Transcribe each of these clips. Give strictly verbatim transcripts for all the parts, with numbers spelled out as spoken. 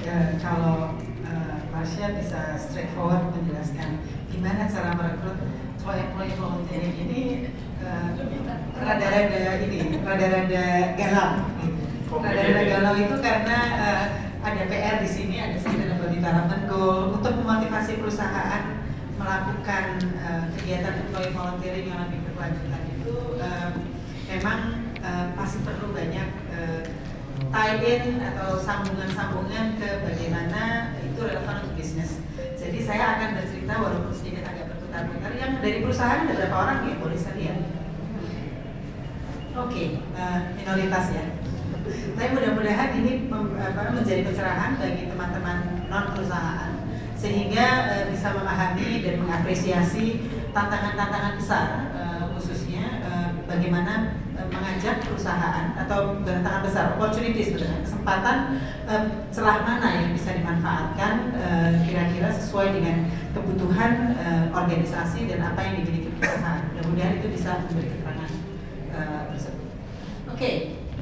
uh, kalau uh, Marsha bisa straightforward menjelaskan gimana cara merekrut employee volunteering ini uh, rada-rada ini, rada-rada galau. Rada-rada galau itu karena uh, ada P R di sini, ada Sustainable Development Goal untuk memotivasi perusahaan melakukan uh, kegiatan employee volunteering yang lebih berkelanjutan itu uh, memang uh, pasti perlu banyak uh, tie-in atau sambungan-sambungan ke bagaimana itu relevan untuk bisnis. Jadi saya akan bercerita walaupun sedikit agak berputar-putar. Yang dari perusahaan ada berapa orang ya? Boleh saya lihat? Oke, okay, uh, minoritas ya. Tapi mudah-mudahan ini mem, apa, menjadi pencerahan bagi teman-teman non perusahaan sehingga uh, bisa memahami dan mengapresiasi tantangan-tantangan besar uh, khususnya uh, bagaimana mengajak perusahaan atau tantangan besar, opportunities sebenarnya, kesempatan um, celah mana yang bisa dimanfaatkan kira-kira uh, sesuai dengan kebutuhan uh, organisasi dan apa yang dimiliki perusahaan. Mudah-mudahan itu bisa memberi keterangan uh, tersebut. Oke. Okay.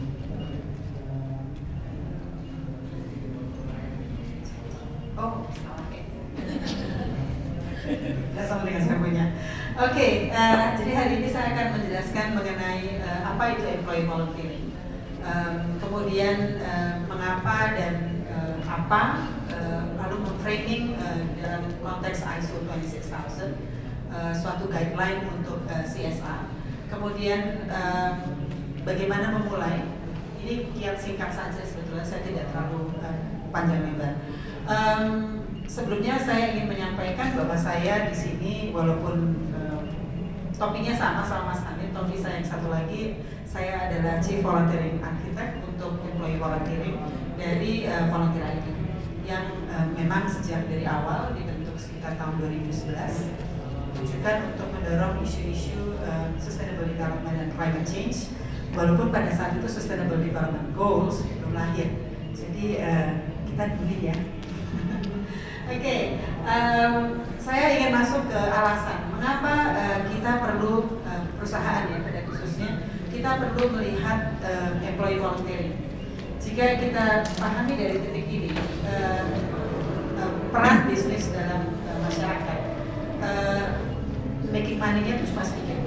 Oh, oke. Okay. Tidak sama dengan saya punya. Oke, okay, uh, jadi hari ini saya akan menjelaskan mengenai uh, apa itu employee volunteering, um, kemudian uh, mengapa dan uh, apa, uh, lalu memframing uh, dalam konteks I S O dua puluh enam ribu, uh, suatu guideline untuk uh, C S R, kemudian uh, bagaimana memulai. Ini kiat singkat saja sebetulnya, saya tidak terlalu uh, panjang lebar. Um, sebelumnya saya ingin menyampaikan bahwa saya di sini walaupun topiknya sama sama Mas Amin, topik saya yang satu lagi, saya adalah Chief Volunteering Architect untuk employee volunteering dari uh, Volunteer I D yang uh, memang sejak dari awal dibentuk sekitar tahun dua ribu sebelas tujuan untuk mendorong isu-isu uh, sustainable development dan climate change, walaupun pada saat itu sustainable development goals belum lahir. Jadi uh, kita dulu ya. Oke, okay, um, saya ingin masuk ke alasan mengapa uh, kita perlu uh, perusahaan ya pada khususnya kita perlu melihat uh, employee volunteering. Jika kita pahami dari titik ini uh, uh, peran bisnis dalam uh, masyarakat, uh, making money-nya itu cuma sedikit.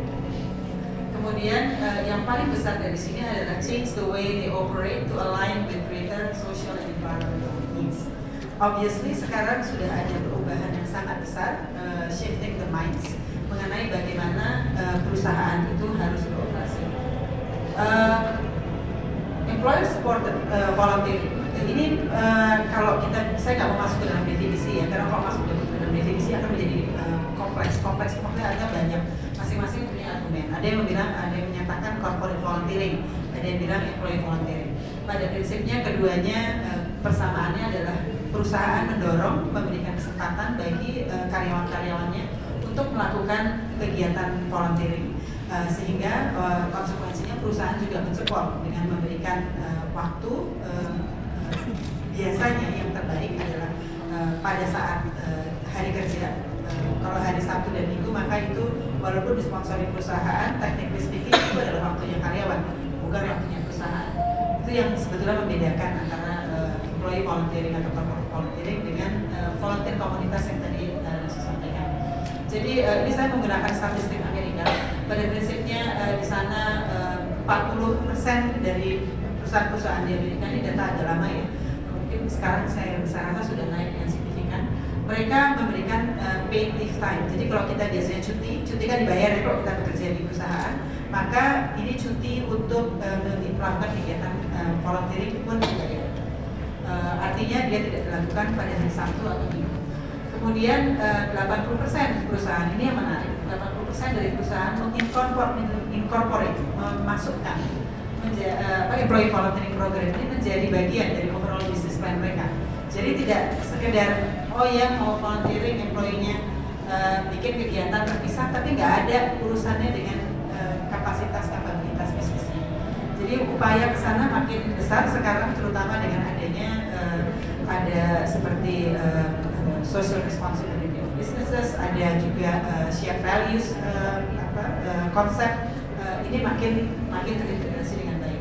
Kemudian uh, yang paling besar dari sini adalah change the way they operate to align with greater social and environmental needs. Obviously sekarang sudah ada perubahan yang sangat besar, uh, shifting the minds mengenai bagaimana uh, perusahaan itu harus beroperasi. Uh, employer supported uh, volunteering ini uh, kalau kita, saya nggak mau masuk ke dalam definisi ya, karena kalau masuk ke dalam definisi akan menjadi uh, kompleks. Kompleks pokoknya ada banyak, masing-masing punya argumen. Ada yang bilang, ada yang menyatakan corporate volunteering, ada yang bilang employee volunteering. Pada prinsipnya keduanya uh, persamaannya adalah perusahaan mendorong memberikan kesempatan bagi uh, karyawan-karyawannya untuk melakukan kegiatan volunteering uh, sehingga uh, konsekuensinya perusahaan juga mensupport dengan memberikan uh, waktu uh, uh, biasanya yang terbaik adalah uh, pada saat uh, hari kerja. Uh, kalau hari Sabtu dan Minggu maka itu walaupun disponsori perusahaan, technically speaking itu adalah waktunya karyawan, bukan waktunya perusahaan. Itu yang sebetulnya membedakan antara uh, employee volunteering atau corporate volunteering dengan uh, volunteer komunitas yang tadi uh, saya sampaikan. Jadi uh, ini saya menggunakan statistik Amerika. Pada prinsipnya uh, di sana uh, empat puluh persen dari perusahaan-perusahaan di Amerika, ini data agak lama ya. Mungkin sekarang saya, saya rasa sudah naik dengan signifikan. Mereka memberikan uh, paid leave time. Jadi kalau kita biasanya cuti, cuti kan dibayar ya kalau kita bekerja di perusahaan. Maka ini cuti untuk uh, melakukan kegiatan uh, volunteering pun dibayar. Uh, artinya dia tidak dilakukan pada hari Sabtu atau Minggu. Kemudian uh, delapan puluh persen perusahaan, ini yang menarik, delapan puluh persen dari perusahaan mengincorporate, memasukkan menja, uh, employee volunteering program ini menjadi bagian dari overall business plan mereka. Jadi tidak sekedar oh ya mau volunteering employee-nya uh, bikin kegiatan terpisah tapi nggak ada urusannya dengan uh, kapasitas kapabilitas bisnisnya. Jadi upaya ke sana makin besar sekarang, terutama dengan adanya uh, ada seperti uh, social responsibility of businesses, ada juga uh, shared values uh, apa, uh, konsep uh, ini makin makin terintegrasi dengan baik.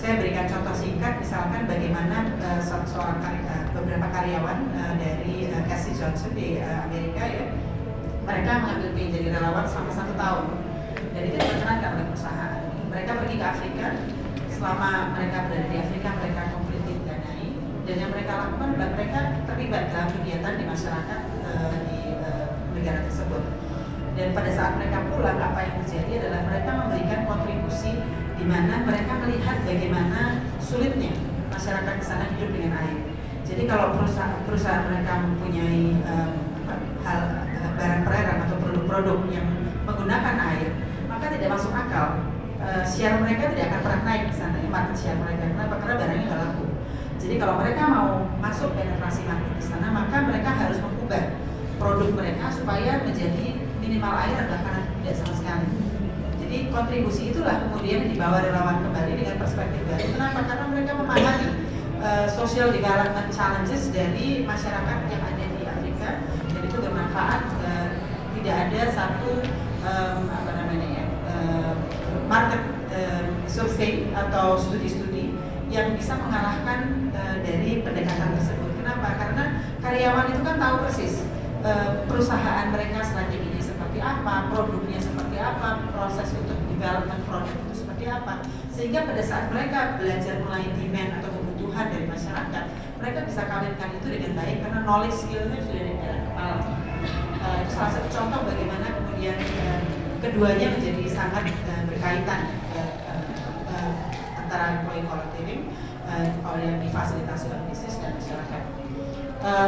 saya berikan contoh singkat, misalkan bagaimana uh, seorang uh, beberapa karyawan uh, dari uh, Cassie Johnson di uh, Amerika ya, mereka mengambil pay jadi relawan selama satu tahun dan itu diperkenankan oleh perusahaan. Mereka pergi ke Afrika, selama mereka berada di Afrika mereka completely didanai dan yang mereka lakukan adalah mereka terlibat dalam kegiatan di masyarakat uh, di uh, negara tersebut. Dan pada saat mereka pulang, apa yang terjadi adalah mereka memberikan kontribusi di mana mereka melihat bagaimana sulitnya masyarakat di sana hidup dengan air. Jadi kalau perusahaan, perusahaan mereka mempunyai um, hal barang perairan atau produk-produk yang menggunakan air, maka tidak masuk akal. Uh, share mereka tidak akan pernah naik di sana, market share mereka. Kenapa? Karena barangnya nggak laku. Jadi kalau mereka mau masuk penetrasi market di sana, maka mereka harus mengubah produk mereka supaya menjadi minimal air adalah karena tidak sama sekali. Jadi kontribusi itulah kemudian dibawa relawan kembali dengan perspektif baru. Kenapa? Karena mereka memahami uh, social development challenges dari masyarakat yang ada di Afrika dan itu bermanfaat. Uh, tidak ada satu um, apa namanya ya uh, market uh, survey atau studi-studi yang bisa mengalahkan uh, dari pendekatan tersebut. Kenapa? Karena karyawan itu kan tahu persis uh, perusahaan mereka strateginya seperti apa, produknya seperti apa, proses untuk development produk itu seperti apa, sehingga pada saat mereka belajar mulai demand atau kebutuhan dari masyarakat, mereka bisa kawinkan itu dengan baik karena knowledge skillnya sudah di dalam kepala. Uh, itu salah satu contoh bagaimana kemudian uh, keduanya menjadi sangat uh, berkaitan uh, uh, uh, antara employee volunteering uh, yang difasilitasi oleh bisnis dan masyarakat. Uh,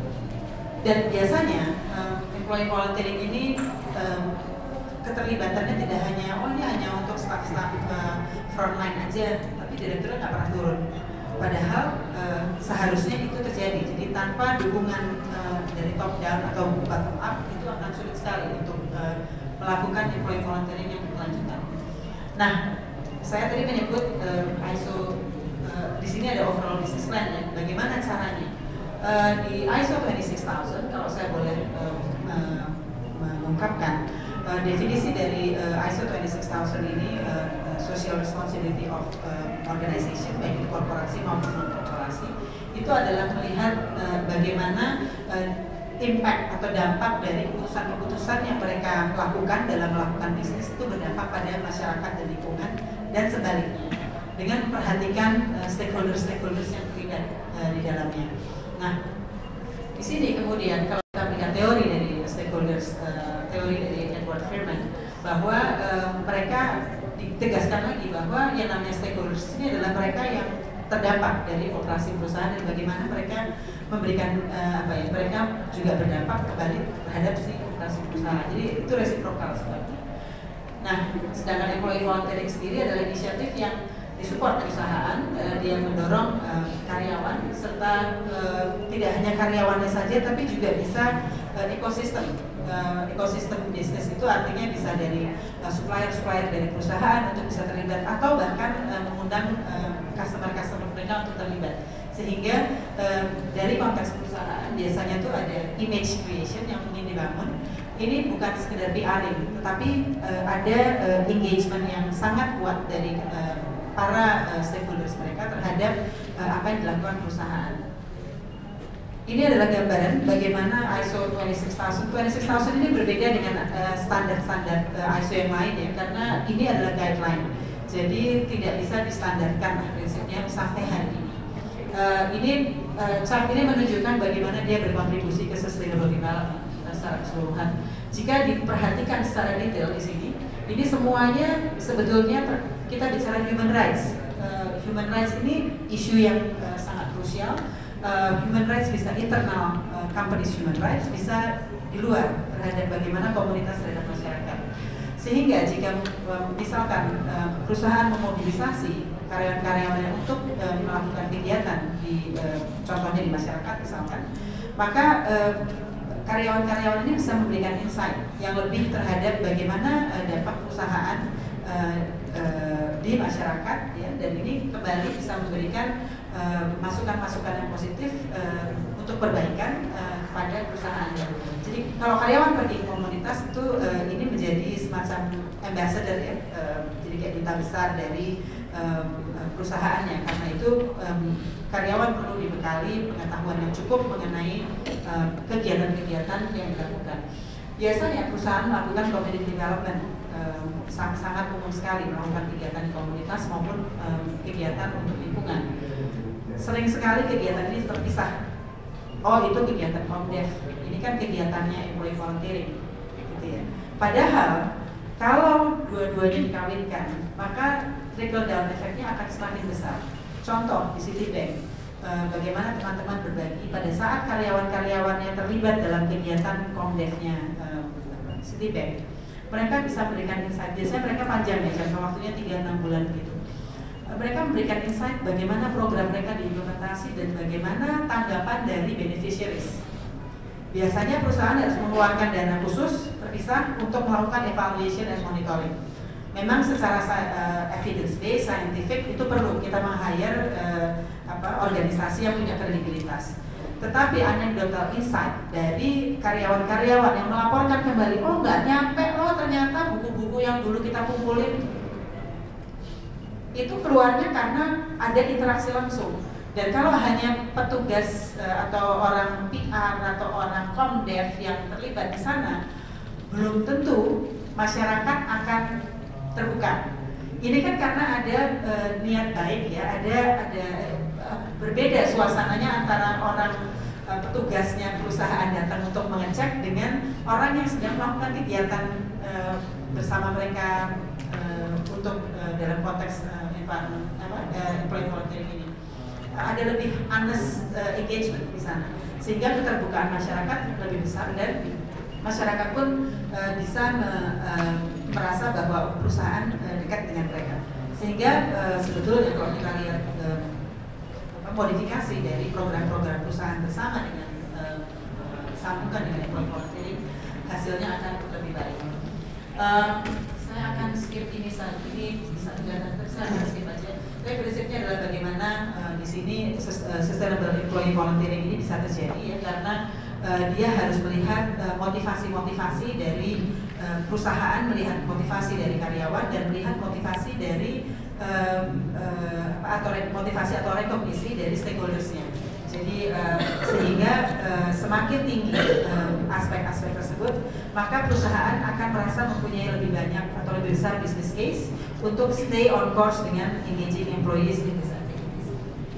dan biasanya uh, employee volunteering ini uh, keterlibatannya tidak hanya oh ini hanya untuk staff-staff uh, frontline aja, tapi direkturnya nggak pernah turun. Padahal uh, seharusnya itu terjadi. Jadi tanpa dukungan uh, dari top down atau bottom up itu akan sulit sekali untuk uh, melakukan employee volunteering yang berkelanjutan. Nah, saya tadi menyebut uh, I S O uh, di sini ada overall business plan ya. Bagaimana caranya? Uh, di I S O dua puluh enam ribu kalau saya boleh uh, uh, mengungkapkan uh, definisi dari uh, I S O dua puluh enam ribu ini uh, social responsibility of uh, organization baik itu korporasi maupun non korporasi itu adalah melihat uh, bagaimana uh, impact atau dampak dari keputusan-keputusan yang mereka lakukan dalam melakukan bisnis itu berdampak pada masyarakat dan lingkungan dan sebaliknya dengan memperhatikan uh, stakeholders-stakeholders yang terlibat uh, di dalamnya. Nah, di sini kemudian kalau kita melihat teori dari stakeholders, uh, teori dari Edward Firman bahwa uh, mereka ditegaskan lagi bahwa yang namanya stakeholders ini adalah mereka yang terdampak dari operasi perusahaan dan bagaimana mereka memberikan uh, apa ya mereka juga berdampak kembali terhadap si operasi perusahaan. Jadi itu resiprokal sebabnya. Nah, sedangkan employee volunteering sendiri adalah inisiatif yang disupport perusahaan, uh, dia mendorong uh, karyawan serta uh, tidak hanya karyawannya saja tapi juga bisa uh, ekosistem. Uh, ekosistem bisnis itu artinya bisa dari uh, supplier-supplier dari perusahaan untuk bisa terlibat atau bahkan uh, mengundang customer-customer uh, mereka untuk terlibat sehingga uh, dari konteks perusahaan biasanya tuh ada image creation yang ingin dibangun. Ini bukan sekedar P R-ing tetapi uh, ada uh, engagement yang sangat kuat dari uh, para uh, stakeholders mereka terhadap uh, apa yang dilakukan perusahaan. Ini adalah gambaran bagaimana I S O dua puluh enam ribu. dua puluh enam ribu ini berbeda dengan standar-standar uh, uh, I S O yang lain ya, karena ini adalah guideline. Jadi tidak bisa distandarkan lah prinsipnya sampai hari ini. Uh, ini uh, chart ini menunjukkan bagaimana dia berkontribusi ke sustainable development uh, secara keseluruhan. Jika diperhatikan secara detail di sini, ini semuanya sebetulnya kita bicara human rights. Uh, human rights ini isu yang uh, sangat krusial. Uh, human rights bisa internal uh, companies human rights, bisa di luar terhadap bagaimana komunitas terhadap masyarakat. Sehingga jika uh, misalkan uh, perusahaan memobilisasi karyawan-karyawannya untuk uh, melakukan kegiatan di uh, contohnya di masyarakat misalkan, maka uh, karyawan-karyawan ini bisa memberikan insight yang lebih terhadap bagaimana uh, dampak perusahaan uh, uh, di masyarakat ya, dan ini kembali bisa memberikan masukan-masukan uh, yang positif uh, untuk perbaikan uh, kepada perusahaan. Jadi kalau karyawan pergi ke komunitas itu uh, ini menjadi semacam ambassador ya, uh, jadi kayak duta besar dari um, perusahaannya. Karena itu um, karyawan perlu dibekali pengetahuan yang cukup mengenai kegiatan-kegiatan um, yang dilakukan. Biasanya perusahaan melakukan community development, um, sangat, sangat umum sekali melakukan kegiatan di komunitas maupun um, kegiatan untuk lingkungan. Sering sekali kegiatan ini terpisah. Oh, itu kegiatan Komdev, ini kan kegiatannya employee volunteering, gitu ya. Padahal kalau dua-duanya dikawinkan, maka trickle down efeknya akan semakin besar. Contoh di Citibank, bagaimana teman-teman berbagi pada saat karyawan-karyawannya terlibat dalam kegiatan Komdevnya Citibank, mereka bisa memberikan insight. Biasanya mereka panjang ya, jangka waktunya tiga sampai enam bulan begitu. Mereka memberikan insight bagaimana program mereka diimplementasi dan bagaimana tanggapan dari beneficiaries. Biasanya perusahaan harus mengeluarkan dana khusus terpisah untuk melakukan evaluation dan monitoring. Memang secara uh, evidence based, scientific itu perlu kita meng-hire uh, apa, organisasi yang punya kredibilitas. Tetapi anecdotal insight dari karyawan-karyawan yang melaporkan kembali, oh nggak nyampe loh ternyata buku-buku yang dulu kita kumpulin, itu keluarnya karena ada interaksi langsung. Dan kalau hanya petugas uh, atau orang P R atau orang Komdev yang terlibat di sana, belum tentu masyarakat akan terbuka. Ini kan karena ada uh, niat baik ya, ada ada uh, berbeda suasananya antara orang uh, petugasnya perusahaan datang untuk mengecek dengan orang yang sedang melakukan kegiatan uh, bersama mereka uh, untuk uh, dalam konteks uh, environment, apa, uh, employee volunteering ini. Uh, ada lebih honest uh, engagement di sana, sehingga keterbukaan masyarakat lebih besar dan masyarakat pun uh, bisa me, uh, merasa bahwa perusahaan uh, dekat dengan mereka, sehingga uh, sebetulnya kalau kita lihat uh, modifikasi dari program-program perusahaan bersama dengan uh, sambungkan dengan employee volunteering, hasilnya akan lebih baik. Uh, saya akan skip ini saat ini bisa kelihatan, saya akan skip aja. Tapi prinsipnya adalah bagaimana uh, di sini sustainable employee volunteering ini bisa terjadi ya, karena Uh, dia harus melihat motivasi-motivasi uh, dari uh, perusahaan, melihat motivasi dari karyawan, dan melihat motivasi dari uh, uh, atau motivasi atau rekognisi dari stakeholdersnya. Jadi uh, sehingga uh, semakin tinggi aspek-aspek uh, tersebut, maka perusahaan akan merasa mempunyai lebih banyak atau lebih besar business case untuk stay on course dengan engaging employees in this activities.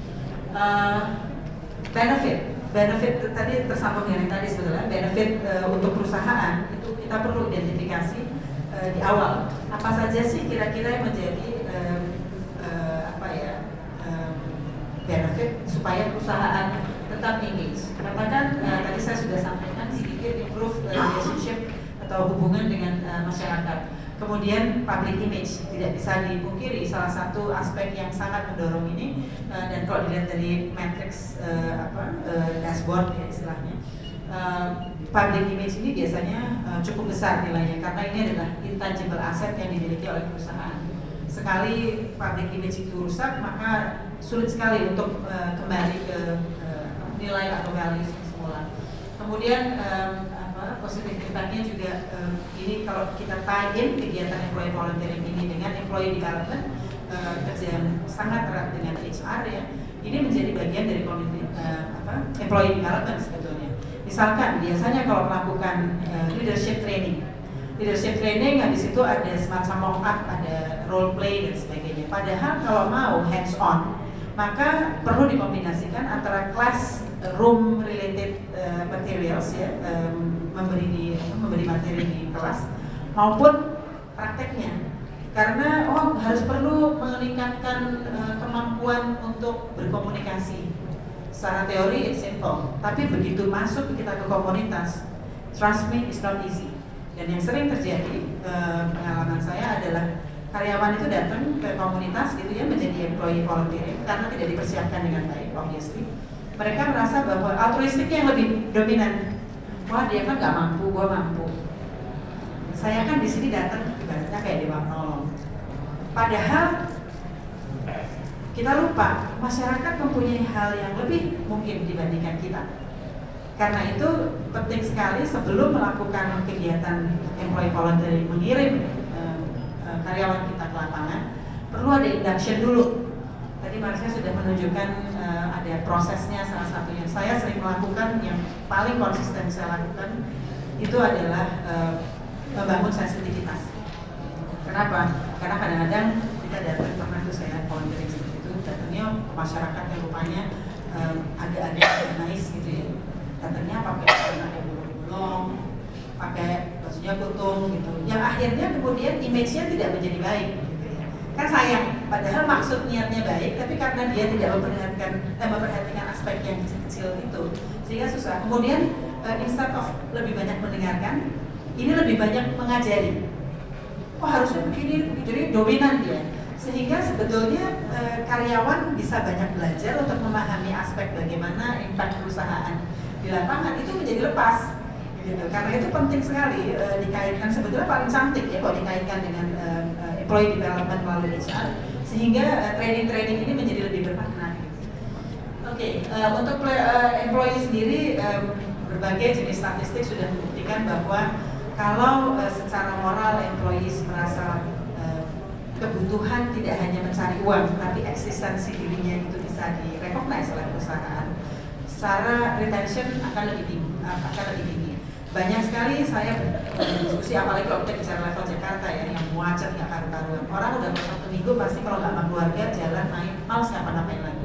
Uh, benefit Benefit tadi tersambung dengan yang tadi sebetulnya, benefit uh, untuk perusahaan itu kita perlu identifikasi uh, di awal. Apa saja sih kira-kira yang menjadi uh, uh, apa ya uh, benefit supaya perusahaan tetap engage. Katakan uh, tadi saya sudah sampaikan sedikit improve relationship atau hubungan dengan uh, masyarakat. Kemudian public image tidak bisa dipungkiri, salah satu aspek yang sangat mendorong ini uh, dan kalau dilihat dari matrix uh, apa uh, dashboard ya istilahnya, uh, public image ini biasanya uh, cukup besar nilainya karena ini adalah intangible asset yang dimiliki oleh perusahaan. Sekali public image itu rusak, maka sulit sekali untuk uh, kembali ke uh, nilai atau values semula. Kemudian um, positif impactnya juga um, ini kalau kita tie-in kegiatan employee volunteering ini dengan employee development, uh, kerja yang sangat erat dengan H R ya, ini menjadi bagian dari community, uh, apa, employee development sebetulnya. Misalkan biasanya kalau melakukan uh, leadership training, leadership training habis itu ada semacam mock up, ada role play dan sebagainya. Padahal kalau mau hands on, maka perlu dikombinasikan antara class room related uh, materials ya, um, memberi di memberi materi di kelas maupun prakteknya, karena oh harus perlu meningkatkan uh, kemampuan untuk berkomunikasi. Secara teori it's simple, tapi begitu masuk kita ke komunitas, trust me it's not easy. Dan yang sering terjadi uh, pengalaman saya adalah karyawan itu datang ke komunitas gitu ya, menjadi employee volunteering karena tidak dipersiapkan dengan baik, obviously. Mereka merasa bahwa altruistiknya yang lebih dominan. Wah dia kan nggak mampu, gua mampu. Saya kan di sini datang ibaratnya kayak dewa penolong. Padahal kita lupa masyarakat mempunyai hal yang lebih mungkin dibandingkan kita. Karena itu penting sekali sebelum melakukan kegiatan employee volunteering, mengirim uh, uh, karyawan kita ke lapangan, perlu ada induction dulu. Tadi Marsha sudah menunjukkan uh, ada prosesnya, salah satunya saya sering melakukan, yang paling konsisten saya lakukan itu adalah uh, membangun sensitivitas. Kenapa? Karena kadang-kadang kita datang, pernah tuh saya volunteering seperti itu, datangnya masyarakat yang rupanya um, agak-agak nice gitu ya, datangnya pakai ada bolong-bolong, pakai bajunya kutung gitu, yang akhirnya kemudian image-nya tidak menjadi baik gitu ya. Kan sayang, padahal maksud niatnya baik, tapi karena dia tidak memperhatikan eh, memperhatikan aspek yang kecil-kecil itu, sehingga susah. Kemudian uh, instead of lebih banyak mendengarkan, ini lebih banyak mengajari. Oh harusnya begini, jadi dominan dia. Sehingga sebetulnya e, karyawan bisa banyak belajar untuk memahami aspek bagaimana impact perusahaan di lapangan itu menjadi lepas. Gitu. Karena itu penting sekali e, dikaitkan, sebetulnya paling cantik ya kalau dikaitkan dengan e, employee development melalui H R, sehingga e, training-training ini menjadi lebih bermakna. Oke, okay, e, untuk e, employee sendiri, e, berbagai jenis statistik sudah membuktikan bahwa kalau uh, secara moral employees merasa uh, kebutuhan tidak hanya mencari uang, tapi eksistensi dirinya itu bisa direcognize oleh perusahaan, secara retention akan lebih tinggi, akan lebih tinggi. Banyak sekali saya berdiskusi, apalagi kalau kita bicara level Jakarta ya, yang muacet nggak karu-karuan. Orang udah satu minggu pasti kalau nggak sama keluarga jalan main, males ngapa-ngapain lagi.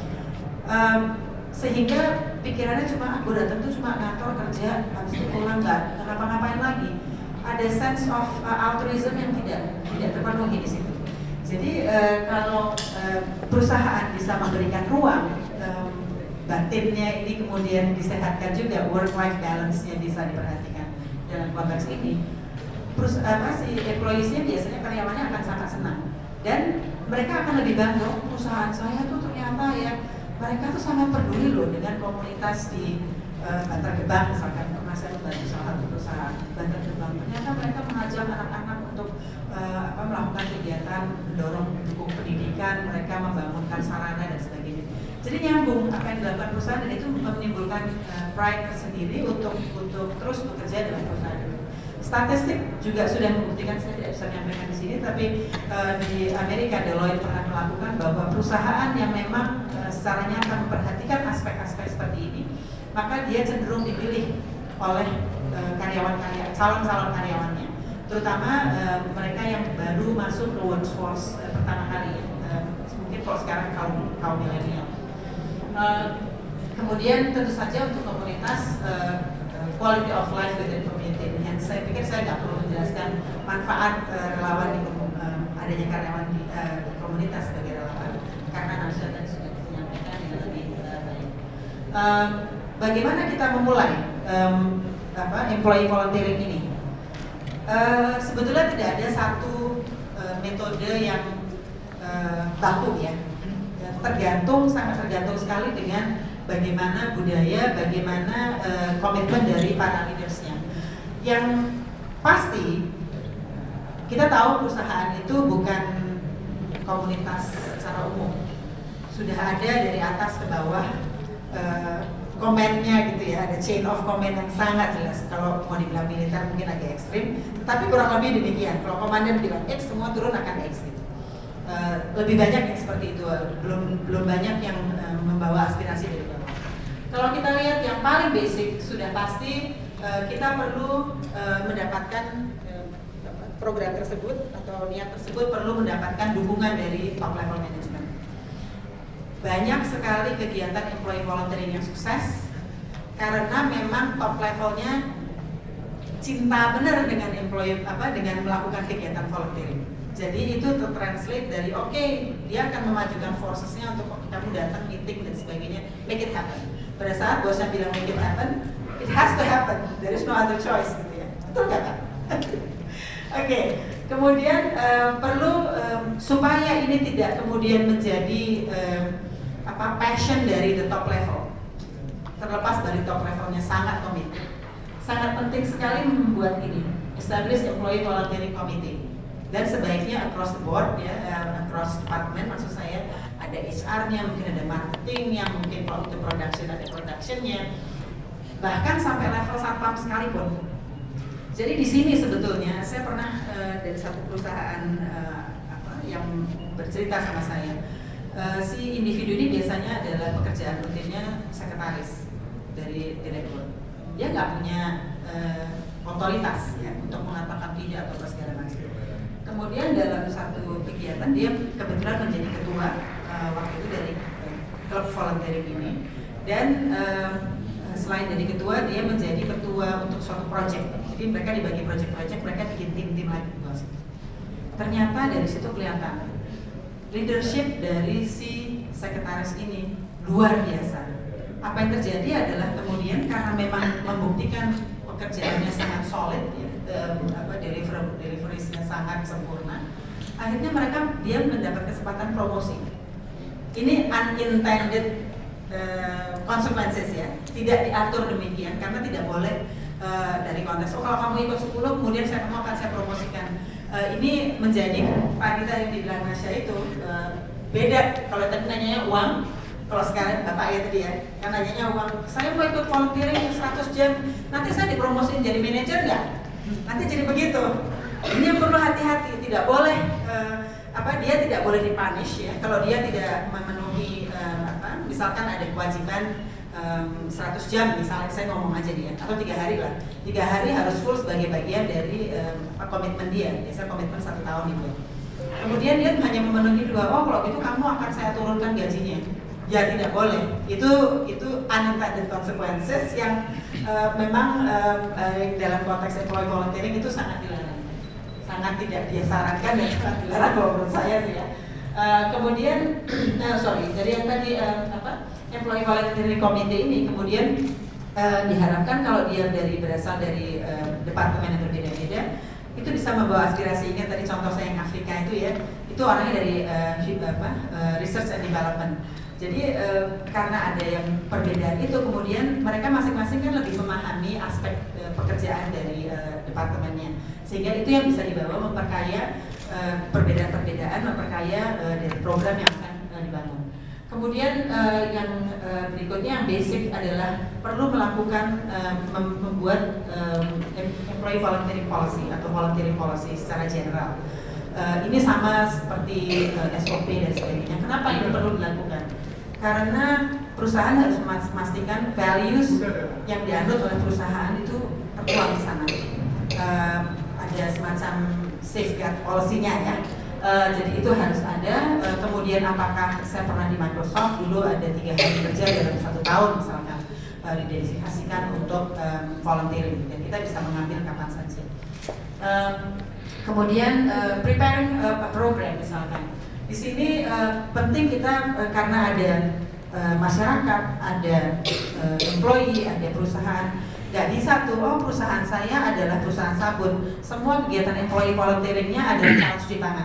Um, sehingga pikirannya cuma aku datang tuh cuma kantor kerja, habis itu pulang nggak ngapa-ngapain lagi. Ada sense of uh, altruism yang tidak tidak terpenuhi di situ. Jadi uh, kalau uh, perusahaan bisa memberikan ruang, um, batinnya ini kemudian disehatkan juga, work-life balance-nya bisa diperhatikan dalam konteks ini. Terus apa sih employees-nya biasanya karyawannya akan sangat senang dan mereka akan lebih bangga, oh, perusahaan saya tuh ternyata ya. Mereka tuh sangat peduli loh dengan komunitas di uh, Bantar Gebang, misalkan pernah saya membantu salah satu perusahaan Bantar Gebang. Ternyata mereka mengajak anak-anak untuk uh, apa, melakukan kegiatan mendorong mendukung pendidikan, mereka membangunkan sarana dan sebagainya. Jadi nyambung apa yang dilakukan perusahaan, dan itu menimbulkan uh, pride tersendiri untuk untuk terus bekerja dengan perusahaan itu. Statistik juga sudah membuktikan, saya tidak bisa menyampaikan di sini, tapi uh, di Amerika Deloitte pernah melakukan bahwa perusahaan yang memang uh, secara nyata memperhatikan aspek-aspek seperti ini, maka dia cenderung dipilih oleh uh, karyawan-karyawan, calon-calon karyawannya, terutama uh, mereka yang baru masuk ke workforce uh, pertama kali, uh, mungkin kalau sekarang kaum kaum milenial. Uh, kemudian tentu saja untuk komunitas uh, quality of life within community. Saya pikir saya nggak perlu menjelaskan manfaat uh, relawan di uh, adanya karyawan di, uh, di komunitas sebagai relawan, karena Nasya tadi sudah menyampaikan dengan lebih uh, baik. Um, bagaimana kita memulai um, apa, employee volunteering ini? Uh, sebetulnya tidak ada satu uh, metode yang uh, baku ya. Tergantung, sangat tergantung sekali dengan bagaimana budaya, bagaimana uh, komitmen dari para leadersnya. Yang pasti kita tahu perusahaan itu bukan komunitas secara umum, sudah ada dari atas ke bawah uh, komennya gitu ya, ada chain of command yang sangat jelas. Kalau mau dibilang militer mungkin agak ekstrim, tetapi kurang lebih demikian. Kalau komandan bilang X, semua turun akan X gitu. Uh, lebih banyak yang seperti itu, belum belum banyak yang uh, membawa aspirasi dari bawah. Kalau kita lihat yang paling basic, sudah pasti uh, kita perlu uh, mendapatkan uh, program tersebut atau niat tersebut perlu mendapatkan dukungan dari top level management. Banyak sekali kegiatan employee volunteering yang sukses karena memang top levelnya cinta benar dengan employee apa dengan melakukan kegiatan volunteering. Jadi itu tertranslate dari oke okay, dia akan memajukan forcesnya untuk kamu datang meeting dan sebagainya, make it happen. Pada saat bosnya bilang make it happen, it has to happen, there is no other choice gitu ya. Betul nggak Kak? Oke, okay. Kemudian um, perlu um, supaya ini tidak kemudian menjadi um, apa passion dari the top level, terlepas dari top levelnya sangat komited. Sangat penting sekali membuat ini, establish employee volunteering committee. Dan sebaiknya across the board ya, uh, across department maksud saya, ada H R-nya, mungkin ada marketing yang mungkin kalau itu production ada production-nya, bahkan sampai level satpam sekalipun. Jadi di sini sebetulnya saya pernah uh, dari satu perusahaan uh, apa, yang bercerita sama saya. Uh, si individu ini biasanya adalah pekerjaan rutinnya sekretaris dari direktur. Dia nggak punya uh, otoritas ya untuk mengatakan tidak atau segala macam. Kemudian dalam satu kegiatan dia kebetulan menjadi ketua uh, waktu itu dari uh, klub volunteering ini, dan uh, selain jadi ketua dia menjadi ketua untuk suatu project. Jadi mereka dibagi project-project, mereka bikin tim-tim lagi. Ternyata dari situ kelihatan leadership dari si sekretaris ini luar biasa. Apa yang terjadi adalah kemudian karena memang membuktikan pekerjaannya sangat solid, ya, um, apa deliver delivery-nya sangat sempurna, akhirnya mereka dia mendapat kesempatan promosi. Ini unintended uh, consequences ya, tidak diatur demikian karena tidak boleh uh, dari konteks. Oh kalau kamu ikut sepuluh, kemudian saya kamu akan saya promosikan. Uh, ini menjadi Pak Gita yang dibilang Nasya itu uh, beda. Kalau tadi nanyanya uang, kalau sekarang Bapak ya tadi ya, kan nanyanya uang. Saya mau ikut volunteering seratus jam, nanti saya dipromosiin jadi manajer nggak? Nanti jadi begitu. Ini yang perlu hati-hati, tidak boleh uh, apa dia tidak boleh dipunish ya. Kalau dia tidak memenuhi uh, apa, misalkan ada kewajiban Um, seratus jam misalnya, saya ngomong aja dia, atau tiga hari lah, tiga hari harus full sebagai bagian dari um, komitmen dia, biasanya komitmen satu tahun itu. Kemudian dia hanya memenuhi dua, oh kalau gitu kamu akan saya turunkan gajinya, ya tidak boleh. Itu itu unintended consequences yang uh, memang um, uh, dalam konteks employee volunteering itu sangat dilarang, sangat tidak disarankan dan sangat dilarang kalau menurut saya sih ya. Uh, kemudian, nah, sorry, jadi yang tadi uh, apa? Employee Volunteering Committee ini kemudian uh, diharapkan kalau dia dari berasal dari uh, departemen yang berbeda-beda, itu bisa membawa aspirasi. Ingat tadi contoh saya yang Afrika itu ya, itu orangnya dari uh, apa, uh, Research and Development. Jadi uh, karena ada yang perbedaan itu, kemudian mereka masing-masing kan lebih memahami aspek uh, pekerjaan dari uh, departemennya, sehingga itu yang bisa dibawa memperkaya uh, perbedaan-perbedaan, memperkaya uh, dari program yang akan uh, dibangun. Kemudian uh, yang uh, berikutnya yang basic adalah perlu melakukan uh, mem membuat um, employee volunteering policy atau volunteering policy secara general. Uh, ini sama seperti uh, S O P dan sebagainya. Kenapa ini perlu dilakukan? Karena perusahaan harus memastikan values yang dianut oleh perusahaan itu tertuang di sana. Uh, ada semacam safeguard policy-nya ya. Uh, jadi itu harus ada. Uh, kemudian apakah saya pernah di Microsoft dulu ada tiga hari kerja dalam satu tahun misalkan uh, didedikasikan untuk um, volunteering dan kita bisa mengambil kapan saja. Uh, kemudian uh, preparing a program misalkan. Di sini uh, penting kita uh, karena ada uh, masyarakat, ada uh, employee, ada perusahaan. Gak bisa tuh, oh perusahaan saya adalah perusahaan sabun, semua kegiatan employee volunteeringnya adalah cara cuci tangan.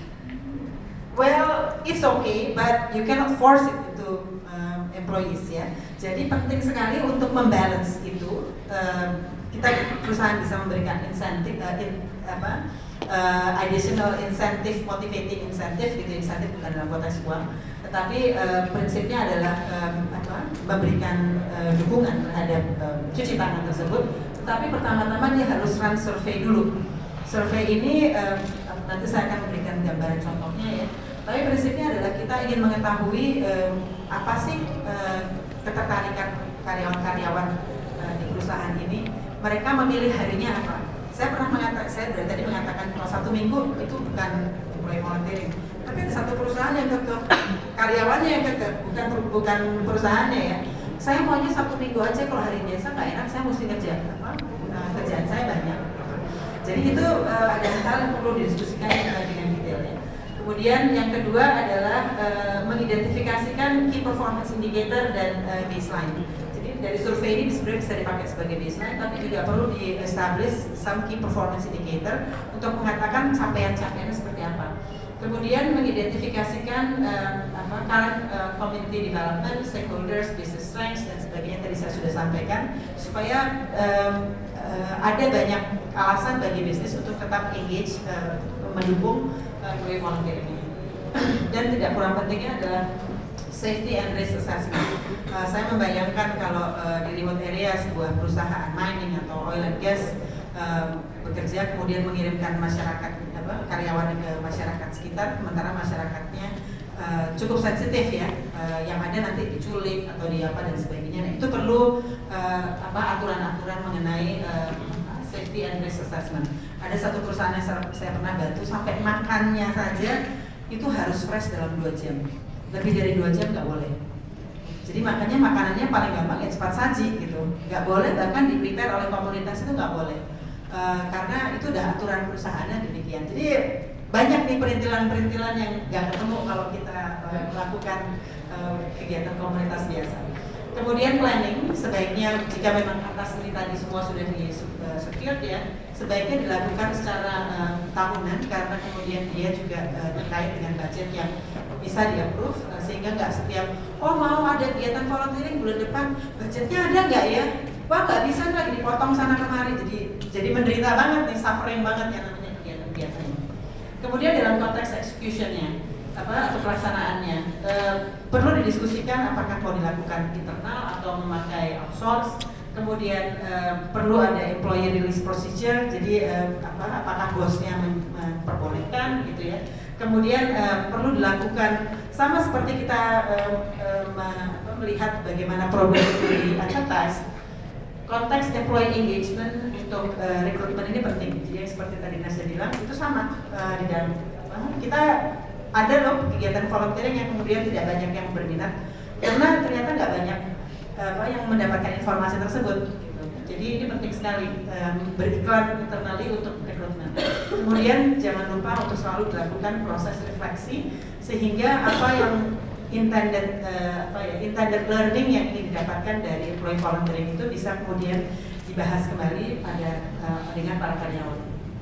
Well, it's okay, but you cannot force it into um, employees ya. Jadi penting sekali untuk membalance itu. Um, kita perusahaan bisa memberikan insentif, uh, in, apa, uh, additional incentive, motivating incentive, gitu insentif bukan dalam konteks uang. Tetapi uh, prinsipnya adalah um, apa, memberikan uh, dukungan terhadap um, cuci tangan tersebut. Tetapi pertama-tama dia harus run survei dulu. Survei ini um, nanti saya akan memberikan gambaran contohnya ya. Tapi prinsipnya adalah kita ingin mengetahui um, apa sih uh, ketertarikan karyawan-karyawan uh, di perusahaan ini. Mereka memilih harinya apa. Saya pernah mengatakan, saya dari tadi mengatakan kalau satu minggu itu bukan mulai volunteering. Tapi ada satu perusahaan yang kekeh, karyawannya yang kekeh, bukan bukan perusahaannya ya. Saya maunya satu minggu aja, kalau hari biasa nggak enak, saya mesti kerja apa? Nah, kerjaan saya banyak. Jadi itu uh, ada hal yang perlu didiskusikan uh, dengan detail ya. Kemudian yang kedua adalah uh, mengidentifikasikan key performance indicator dan uh, baseline. Jadi dari survei ini sebenarnya bisa dipakai sebagai baseline, tapi juga perlu di-establish some key performance indicator untuk mengatakan capaian-capaiannya seperti apa. Kemudian mengidentifikasikan uh, apa, current uh, community development, stakeholders, business strengths dan sebagainya tadi saya sudah sampaikan, supaya um, uh, ada banyak alasan bagi bisnis untuk tetap engage, uh, mendukung employee uh, volunteering ini. Dan tidak kurang pentingnya adalah safety and risk assessment. Uh, saya membayangkan kalau uh, di remote area sebuah perusahaan mining atau oil and gas uh, bekerja kemudian mengirimkan masyarakat apa, karyawan ke masyarakat sekitar, sementara masyarakatnya uh, cukup sensitif ya, uh, yang ada nanti diculik atau di apa dan sebagainya. Nah, itu perlu uh, apa aturan-aturan mengenai uh, safety and risk assessment. Ada satu perusahaan yang saya pernah bantu sampai makannya saja itu harus fresh dalam dua jam, lebih dari dua jam nggak boleh. Jadi makanya makanannya paling gampang ya cepat saji gitu, nggak boleh, bahkan di prepare oleh komunitas itu nggak boleh, uh, karena itu udah aturan perusahaannya demikian. Jadi banyak nih perintilan-perintilan yang nggak ketemu kalau kita uh, melakukan uh, kegiatan komunitas biasa. Kemudian planning, sebaiknya jika memang atas ini tadi semua sudah di uh, secured ya, sebaiknya dilakukan secara uh, tahunan, karena kemudian dia juga uh, terkait dengan budget yang bisa di-approve, uh, sehingga nggak setiap, oh mau ada kegiatan volunteering bulan depan, budgetnya ada nggak ya? Wah nggak bisa, lagi dipotong sana kemari, jadi jadi menderita banget nih, suffering banget yang namanya kegiatan-kegiatan ini. Kemudian dalam konteks execution-nya, apa atau pelaksanaannya, e, perlu didiskusikan apakah mau dilakukan internal atau memakai outsource. Kemudian e, perlu ada employee release procedure, jadi e, apa apakah bosnya memperbolehkan gitu ya. Kemudian e, perlu dilakukan sama seperti kita e, e, melihat bagaimana program itu di-advertise. Konteks employee engagement untuk e, rekrutmen ini penting. Jadi seperti tadi Nasya bilang itu sama e, di dalam apa, kita ada loh kegiatan volunteering yang kemudian tidak banyak yang berminat karena ternyata nggak banyak apa yang mendapatkan informasi tersebut. Jadi ini penting sekali um, beriklan internally untuk rekrutmen. Kemudian jangan lupa untuk selalu dilakukan proses refleksi sehingga apa yang intended uh, apa ya intended learning yang ingin didapatkan dari employee volunteering itu bisa kemudian dibahas kembali pada uh, dengan para karyawan.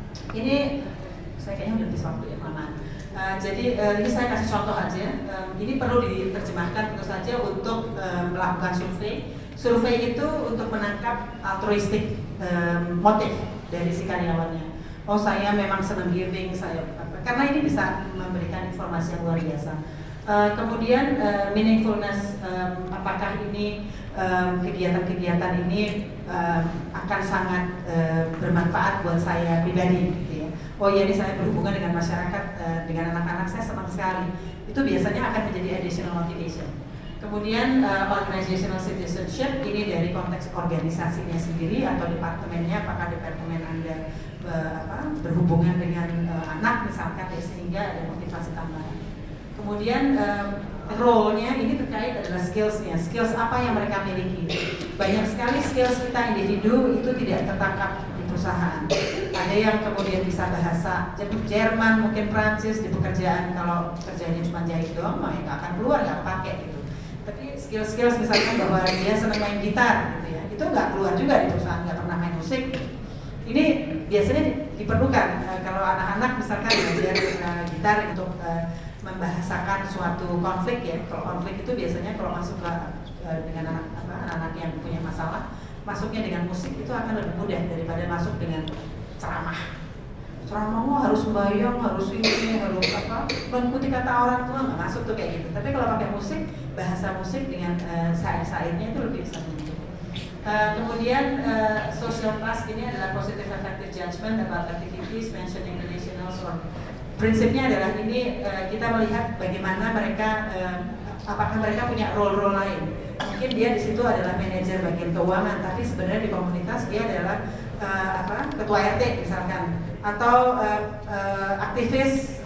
Ini saya kayaknya udah habis waktu ya, maaf. Uh, jadi uh, ini saya kasih contoh aja. Um, ini perlu diterjemahkan tentu saja untuk um, melakukan survei. Survei itu untuk menangkap altruistik um, motif dari si karyawannya. Oh saya memang senang giving, saya apa, karena ini bisa memberikan informasi yang luar biasa. Uh, kemudian uh, meaningfulness, um, apakah ini kegiatan-kegiatan um, ini um, akan sangat uh, bermanfaat buat saya pribadi, gitu ya. Oh ya, ini saya berhubungan dengan masyarakat, uh, dengan anak-anak saya senang sekali. Itu biasanya akan menjadi additional motivation. Kemudian uh, organizational citizenship, ini dari konteks organisasinya sendiri atau departemennya, apakah departemen Anda uh, apa, berhubungan dengan uh, anak misalkan ya, sehingga ada motivasi tambahan. Kemudian um, role-nya ini terkait adalah skills-nya, skills apa yang mereka miliki. Banyak sekali skills kita individu itu tidak tertangkap di perusahaan. Ada yang kemudian bisa bahasa Jerman, mungkin Prancis di pekerjaan, kalau kerjanya cuma jahit doang, mah nggak akan keluar, nggak pakai gitu. Tapi skills-skills misalnya bahwa dia senang main gitar, gitu ya, itu nggak keluar juga di perusahaan, nggak pernah main musik. Ini biasanya diperlukan uh, kalau anak-anak misalkan belajar uh, gitar untuk uh, membahasakan suatu konflik ya. Kalau konflik itu biasanya kalau masuk ke uh, dengan anak apa, anak yang punya masalah, masuknya dengan musik itu akan lebih mudah daripada masuk dengan ceramah. Ceramahmu harus membayang, harus ini, harus apa, mengikuti kata orang tua, nggak masuk tuh kayak gitu. Tapi kalau pakai musik, bahasa musik dengan uh, syair-syairnya itu lebih bisa muncul. Uh, kemudian uh, social task ini adalah positive effective judgment about activities mentioning relational or prinsipnya adalah ini uh, kita melihat bagaimana mereka uh, apakah mereka punya role-role lain. Mungkin dia di situ adalah manajer bagian keuangan, tapi sebenarnya di komunitas dia adalah uh, apa ketua R T misalkan, atau uh, uh, aktivis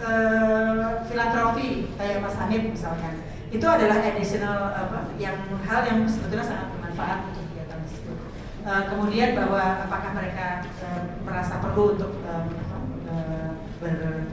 uh, filantropi kayak Mas Hamid misalkan. Itu adalah additional apa yang hal yang sebetulnya sangat bermanfaat untuk kegiatan tersebut. Uh, kemudian bahwa apakah mereka uh, merasa perlu untuk um, uh, ber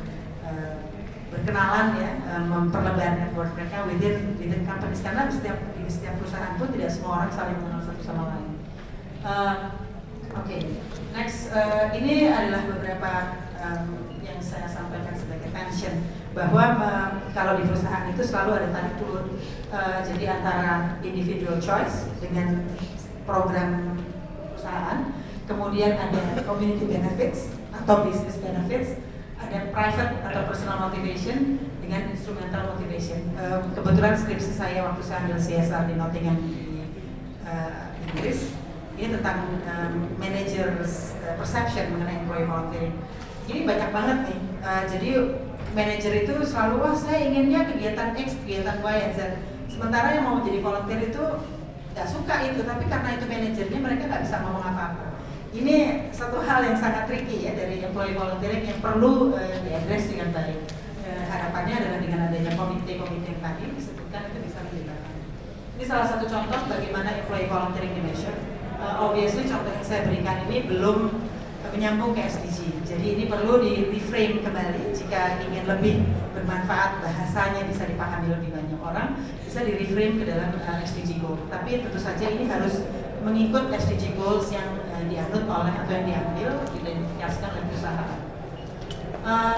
berkenalan ya, memperlebar network mereka within within companies, karena di setiap di setiap perusahaan pun tidak semua orang saling mengenal satu sama lain. Uh, Oke, okay. Next uh, ini adalah beberapa um, yang saya sampaikan sebagai tension bahwa uh, kalau di perusahaan itu selalu ada tarik turun, uh, jadi antara individual choice dengan program perusahaan, kemudian ada community benefits atau business benefits, ada private atau personal motivation dengan instrumental motivation. Uh, kebetulan skripsi saya waktu saya ambil C S R di Nottingham di uh, Inggris, ini tentang um, managers uh, perception mengenai employee volunteering. Ini banyak banget nih. Uh, jadi manajer itu selalu, wah saya inginnya kegiatan X, kegiatan Y, and Z. Sementara yang mau jadi volunteer itu nggak suka itu, tapi karena itu manajernya mereka nggak bisa ngomong apa-apa. Ini satu hal yang sangat tricky ya dari employee volunteering yang perlu uh, diadres dengan baik. Uh, harapannya adalah dengan adanya komite-komite yang tadi disebutkan itu bisa menjadikan. Ini salah satu contoh bagaimana employee volunteering di measure. Uh, obviously contoh yang saya berikan ini belum uh, menyambung ke S D G. Jadi ini perlu di reframe kembali jika ingin lebih bermanfaat, bahasanya bisa dipahami lebih banyak orang, bisa di reframe ke dalam uh, S D G goal. Tapi tentu saja ini harus mengikut S D G goals yang uh, dianut oleh atau yang diambil, diidentifikasikan oleh perusahaan. Uh,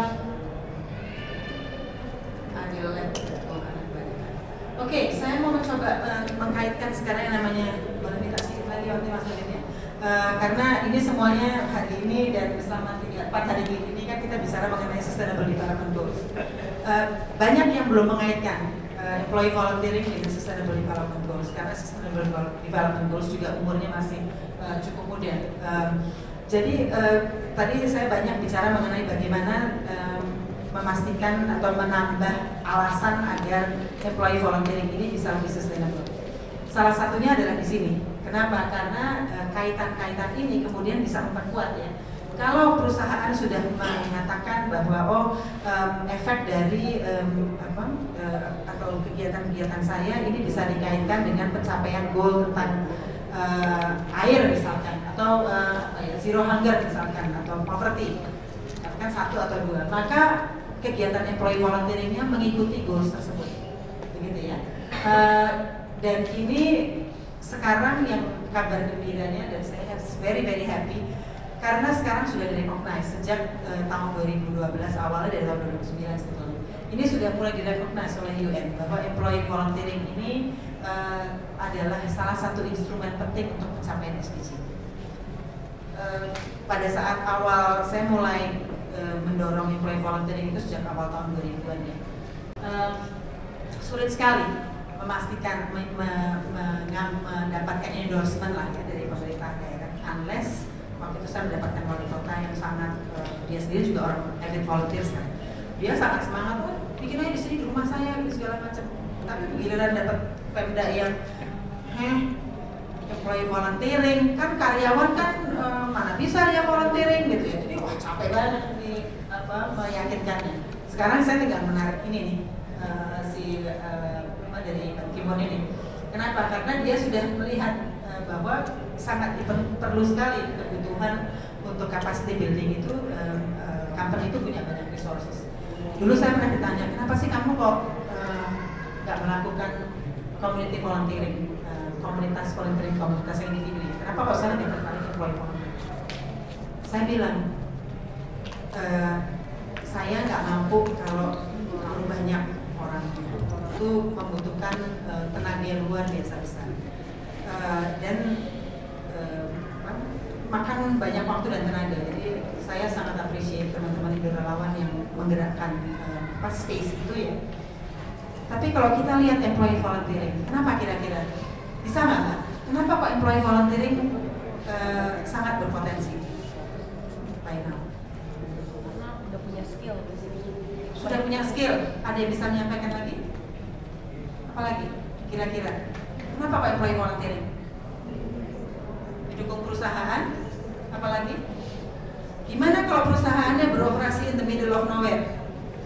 Oke, okay, saya mau mencoba uh, mengkaitkan sekarang yang namanya, boleh minta sedikit lagi waktu Mas Alin ya. Uh, karena ini semuanya hari ini dan selama tiga empat hari ini kan kita bicara mengenai Sustainable Development Goals. Uh, banyak yang belum mengaitkan uh, employee volunteering dengan Sustainable Development Goals karena Sustainable Development Goals juga umurnya masih uh, cukup muda. Uh, jadi uh, tadi saya banyak bicara mengenai bagaimana um, memastikan atau menambah alasan agar employee volunteering ini bisa lebih sustainable. Salah satunya adalah di sini. Kenapa? Karena kaitan-kaitan uh, ini kemudian bisa memperkuat ya. Kalau perusahaan sudah mengatakan bahwa oh um, efek dari um, apa uh, atau kegiatan-kegiatan saya ini bisa dikaitkan dengan pencapaian goal tentang uh, air misalkan atau uh, zero hunger misalkan atau poverty, kan satu atau dua, maka kegiatan employee volunteeringnya mengikuti goals tersebut, begitu ya. Uh, dan ini sekarang yang kabar gembiranya dan saya very very happy karena sekarang sudah direcognize sejak uh, tahun dua ribu dua belas, awalnya dari tahun dua ribu sembilan sebetulnya. Ini sudah mulai direcognize oleh U N bahwa employee volunteering ini uh, adalah salah satu instrumen penting untuk pencapaian S D G. Uh, pada saat awal saya mulai mendorong employee volunteering itu sejak awal tahun dua ribuan ya. Uh, sulit sekali memastikan me, me, me, mendapatkan endorsement lah ya dari pemerintah daerah, unless waktu itu saya mendapatkan wali kota yang sangat uh, dia sendiri juga orang avid volunteers kan. Dia sangat semangat, oh bikin aja di sini di rumah saya gitu segala macam. Tapi giliran dapat Pemda yang heh employee volunteering, kan karyawan kan uh, mana bisa dia volunteering gitu ya. Jadi wah capek banget nih apa meyakinkannya. Sekarang saya tinggal menarik ini nih uh, si uh, dari Ban Ki-moon ini. Kenapa? Karena dia sudah melihat uh, bahwa sangat perlu sekali kebutuhan untuk capacity building itu uh, uh, company itu punya banyak resources. Dulu saya pernah ditanya, kenapa sih kamu kok nggak uh, melakukan community volunteering? Komunitas volunteering, komunitas yang individu. Kenapa kok saya lebih tertarik employee volunteering? Saya bilang, e, saya nggak mampu kalau terlalu banyak orang itu membutuhkan e, tenaga yang luar biasa besar e, dan e, makan banyak waktu dan tenaga. Jadi saya sangat appreciate teman-teman relawan yang menggerakkan e, apa space itu ya. Tapi kalau kita lihat employee volunteering, kenapa kira-kira? Bisa nggak? Kenapa kok employee volunteering uh, sangat berpotensi? By now. Karena udah punya skill. Sudah punya skill. Ada yang bisa menyampaikan lagi? Apalagi? Kira-kira? Kenapa kok employee volunteering? Didukung perusahaan? Apalagi? Gimana kalau perusahaannya beroperasi in the middle of nowhere?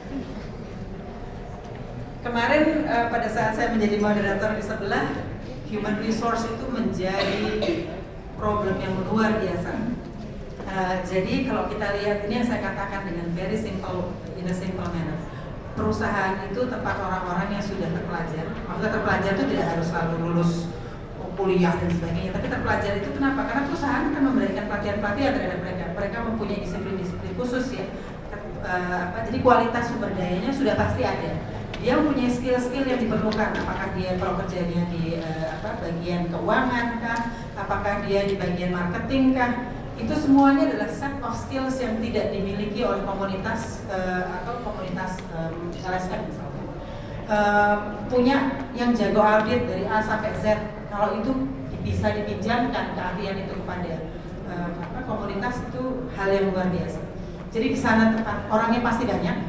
Kemarin uh, pada saat saya menjadi moderator di sebelah, human resource itu menjadi problem yang luar biasa. Uh, jadi kalau kita lihat ini yang saya katakan dengan very simple, in a simple manner. Perusahaan itu tempat orang-orang yang sudah terpelajar. Maksudnya terpelajar itu tidak harus selalu lulus kuliah dan sebagainya, tapi terpelajar itu kenapa? Karena perusahaan akan memberikan pelatihan-pelatihan terhadap mereka. Mereka mempunyai disiplin-disiplin khusus ya. Uh, apa, jadi kualitas sumber dayanya sudah pasti ada. Dia punya skill-skill yang diperlukan, apakah dia kalau kerjanya di uh, apa, bagian keuangan kah, apakah dia di bagian marketing kah, itu semuanya adalah set of skills yang tidak dimiliki oleh komunitas uh, atau komunitas um, L S M misalnya. Uh, punya yang jago audit dari A sampai Z, kalau itu bisa dipinjamkan keahlian itu kepada uh, apa, komunitas itu hal yang luar biasa. Jadi di sana tempat orangnya pasti banyak,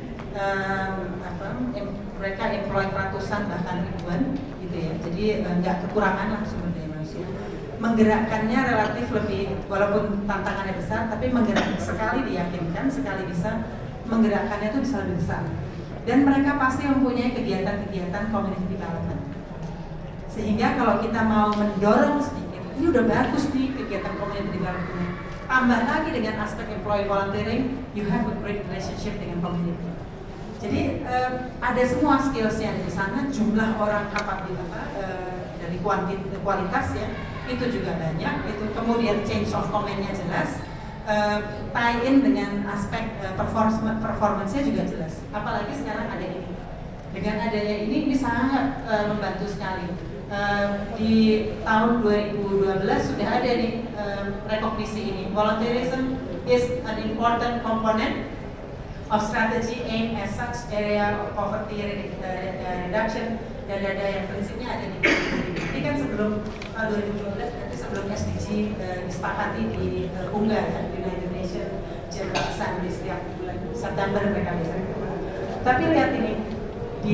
um, apa, em, mereka employ ratusan bahkan ribuan gitu ya. Jadi nggak uh, kekurangan lah sumber daya manusia. Menggerakkannya relatif lebih, walaupun tantangannya besar, tapi menggerakkan sekali diyakinkan, sekali bisa menggerakkannya itu bisa lebih besar. Dan mereka pasti mempunyai kegiatan-kegiatan community development. Sehingga kalau kita mau mendorong sedikit, ini udah bagus nih kegiatan community development. Tambah lagi dengan aspek employee volunteering, you have a great relationship dengan community. Jadi eh, ada semua skillsnya di sana, jumlah orang kapabilitas eh, dari kuantitas kualitas ya. Itu juga banyak, itu kemudian change of command-nya jelas, uh, tie-in dengan aspek uh, performance performance-nya juga jelas. Apalagi sekarang ada ini, dengan adanya ini ini sangat uh, membantu sekali. Uh, di tahun dua ribu dua belas sudah ada nih uh, rekognisi ini. Volunteerism is an important component of strategy aimed at such area of poverty reduction, dan ada yang prinsipnya ada di ini kan sebelum uh, dua ribu dua belas, berarti sebelum S D G uh, disepakati di uh, U N G A ya, United Nations General Assembly setiap bulan September mereka biasanya. Tapi lihat ini di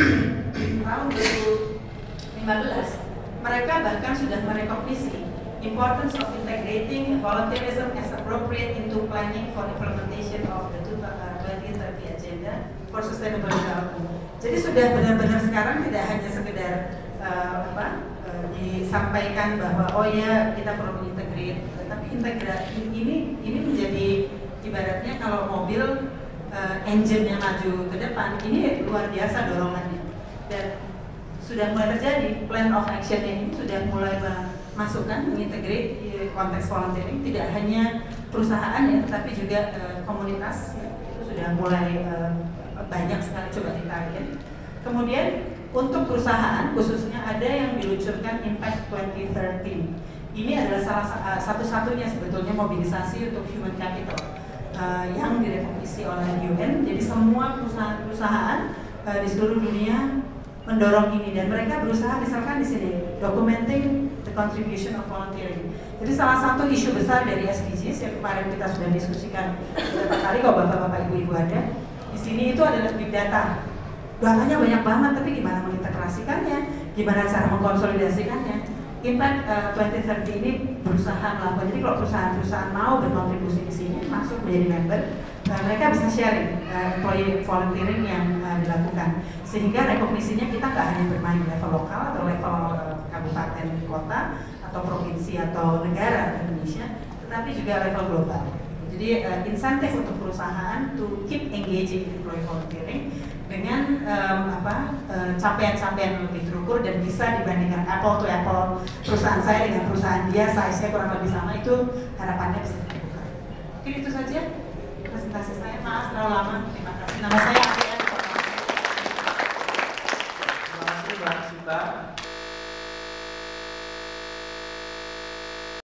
tahun dua ribu lima belas mereka bahkan sudah merekognisi importance of integrating volunteerism as appropriate into planning for implementation of the twenty thirty agenda for sustainable development. Jadi sudah benar-benar sekarang tidak hanya sekedar uh, apa uh, disampaikan bahwa oh ya kita perlu mengintegrate, tapi integrasi ini ini menjadi ibaratnya kalau mobil uh, engine-nya maju ke depan, ini luar biasa dorongannya. Dan sudah mulai terjadi plan of action ini sudah mulai masukkan mengintegrate konteks volunteering, tidak hanya perusahaan ya, tetapi juga uh, komunitas ya, itu sudah mulai uh, banyak sekali coba ditarik. Kemudian untuk perusahaan khususnya ada yang diluncurkan Impact twenty thirteen. Ini adalah salah uh, satu-satunya sebetulnya mobilisasi untuk human capital uh, yang direkognisi oleh U N. Jadi semua perusahaan-perusahaan uh, di seluruh dunia mendorong ini, dan mereka berusaha misalkan di sini documenting the contribution of volunteering. Jadi salah satu isu besar dari S D Gs yang kemarin kita sudah diskusikan beberapa kali kalau bapak-bapak ibu-ibu ada di sini itu adalah big data. Datanya banyak banget, tapi gimana mengintegrasikannya, gimana cara mengkonsolidasikannya. Impact uh, twenty thirty ini berusaha melakukan. Jadi kalau perusahaan-perusahaan mau berkontribusi di sini, masuk menjadi member, uh, mereka bisa sharing uh, employee volunteering yang uh, dilakukan. Sehingga rekognisinya kita nggak hanya bermain di level lokal atau level uh, kabupaten, kota, atau provinsi atau negara Indonesia, tetapi juga level global. Jadi uh, insentif untuk perusahaan to keep engaging employee volunteering dengan um, apa capaian-capaian uh, lebih terukur dan bisa dibandingkan apple to apple, perusahaan saya dengan perusahaan dia size-nya kurang lebih sama, itu harapannya bisa terbuka. Mungkin itu saja presentasi saya. Maaf terlalu lama. Terima kasih. Nama saya Adrian. Terima kasih Mbak Sita.